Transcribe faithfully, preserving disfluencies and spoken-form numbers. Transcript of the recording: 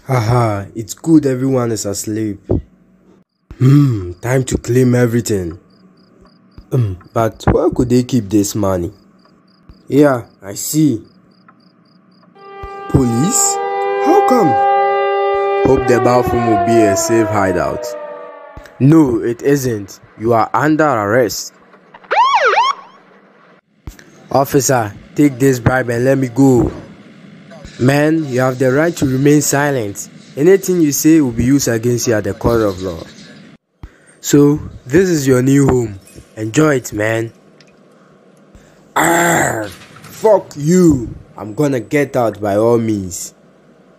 Haha, it's good everyone is asleep. Hmm, time to claim everything. Um, but where could they keep this money? Yeah, I see. Police? How come? Hope the bathroom will be a safe hideout. No, it isn't. You are under arrest. Officer, take this bribe and let me go. Man, you have the right to remain silent. Anything you say will be used against you at the court of law. So, this is your new home. Enjoy it, man. Arrgh! Fuck you! I'm gonna get out by all means.